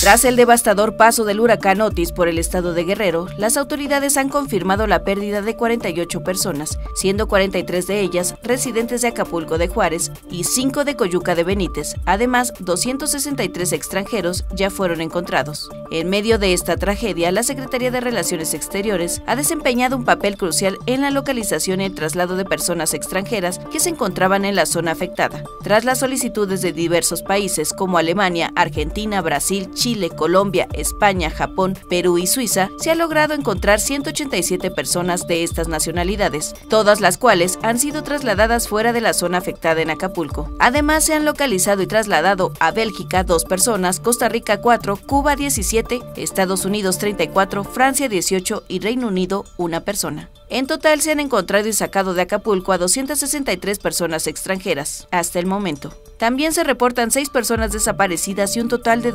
Tras el devastador paso del huracán Otis por el estado de Guerrero, las autoridades han confirmado la pérdida de 48 personas, siendo 43 de ellas residentes de Acapulco de Juárez y 5 de Coyuca de Benítez. Además, 263 extranjeros ya fueron encontrados. En medio de esta tragedia, la Secretaría de Relaciones Exteriores ha desempeñado un papel crucial en la localización y el traslado de personas extranjeras que se encontraban en la zona afectada. Tras las solicitudes de diversos países como Alemania, Argentina, Brasil, Chile, Colombia, España, Japón, Perú y Suiza, se ha logrado encontrar 187 personas de estas nacionalidades, todas las cuales han sido trasladadas fuera de la zona afectada en Acapulco. Además, se han localizado y trasladado a Bélgica 2 personas, Costa Rica 4, Cuba 17, Estados Unidos 34, Francia 18 y Reino Unido 1 persona. En total se han encontrado y sacado de Acapulco a 263 personas extranjeras hasta el momento. También se reportan 6 personas desaparecidas y un total de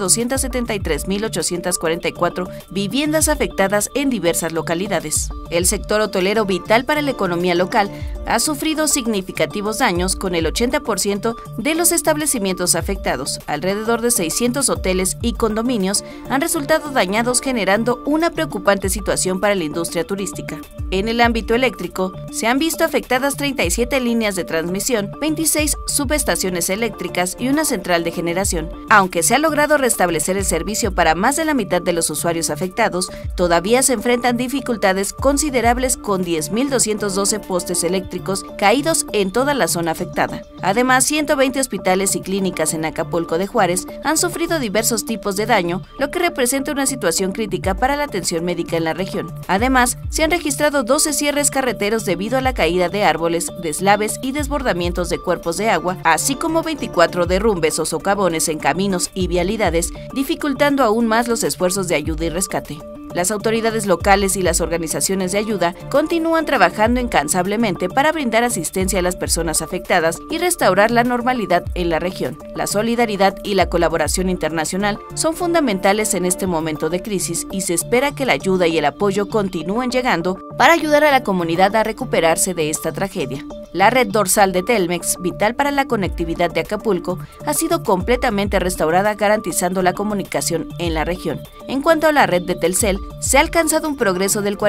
273.844 viviendas afectadas en diversas localidades. El sector hotelero, vital para la economía local, ha sufrido significativos daños, con el 80% de los establecimientos afectados. Alrededor de 600 hoteles y condominios han resultado dañados, generando una preocupante situación para la industria turística. En el ámbito eléctrico, se han visto afectadas 37 líneas de transmisión, 26 subestaciones eléctricas y una central de generación. Aunque se ha logrado restablecer el servicio para más de la mitad de los usuarios afectados, todavía se enfrentan dificultades considerables, con 10.212 postes eléctricos caídos en toda la zona afectada. Además, 120 hospitales y clínicas en Acapulco de Juárez han sufrido diversos tipos de daño, lo que representa una situación crítica para la atención médica en la región. Además, se han registrado 12 cierres carreteros debido a la caída de árboles, deslaves y desbordamientos de cuerpos de agua, así como 24 derrumbes o socavones en caminos y vialidades, dificultando aún más los esfuerzos de ayuda y rescate. Las autoridades locales y las organizaciones de ayuda continúan trabajando incansablemente para brindar asistencia a las personas afectadas y restaurar la normalidad en la región. La solidaridad y la colaboración internacional son fundamentales en este momento de crisis, y se espera que la ayuda y el apoyo continúen llegando para ayudar a la comunidad a recuperarse de esta tragedia. La red dorsal de Telmex, vital para la conectividad de Acapulco, ha sido completamente restaurada, garantizando la comunicación en la región. En cuanto a la red de Telcel, se ha alcanzado un progreso del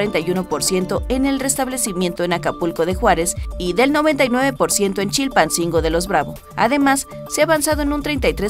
41% en el restablecimiento en Acapulco de Juárez y del 99% en Chilpancingo de los Bravo. Además, se ha avanzado en un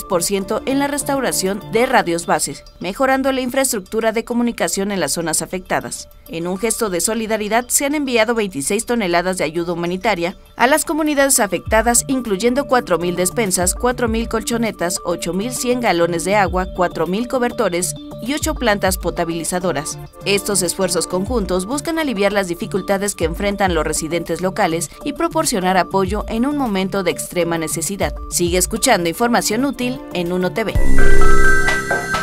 33% en la restauración de radios bases, mejorando la infraestructura de comunicación en las zonas afectadas. En un gesto de solidaridad, se han enviado 26 toneladas de ayuda humanitaria a las comunidades afectadas, incluyendo 4.000 despensas, 4.000 colchonetas, 8.100 galones de agua, 4.000 cobertores y 8 plantas potabilizadoras. Estos esfuerzos conjuntos buscan aliviar las dificultades que enfrentan los residentes locales y proporcionar apoyo en un momento de extrema necesidad. Sigue escuchando información útil en Uno TV.